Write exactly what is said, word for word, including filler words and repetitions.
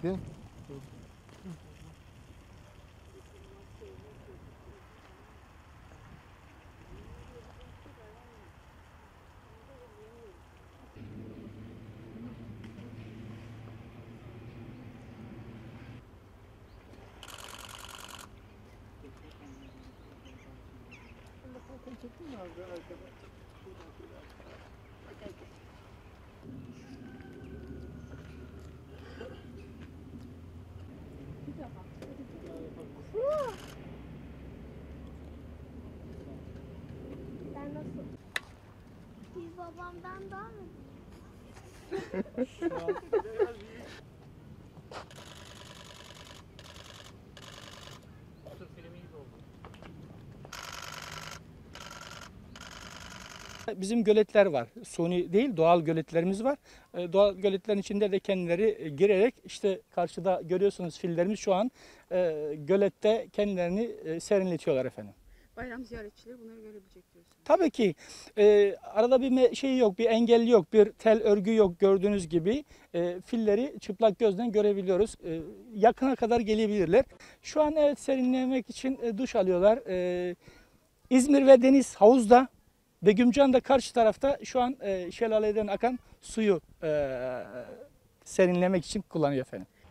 Değil mi? Ben nasıl? Biz babamdan daha mı? Bizim göletler var. Suni değil, doğal göletlerimiz var. E, Doğal göletlerin içinde de kendileri e, girerek işte karşıda görüyorsunuz fillerimiz şu an e, gölette kendilerini e, serinletiyorlar efendim. Bayram ziyaretçileri bunları görebilecek diyorsunuz. Tabii ki e, arada bir me- şey yok, bir engel yok, bir tel örgü yok gördüğünüz gibi e, filleri çıplak gözden görebiliyoruz. E, yakına kadar gelebilirler. Şu an evet serinlemek için e, duş alıyorlar. E, İzmir ve Deniz havuzda. Begümcan da karşı tarafta şu an e, şelaleden akan suyu e, serinlemek için kullanıyor efendim.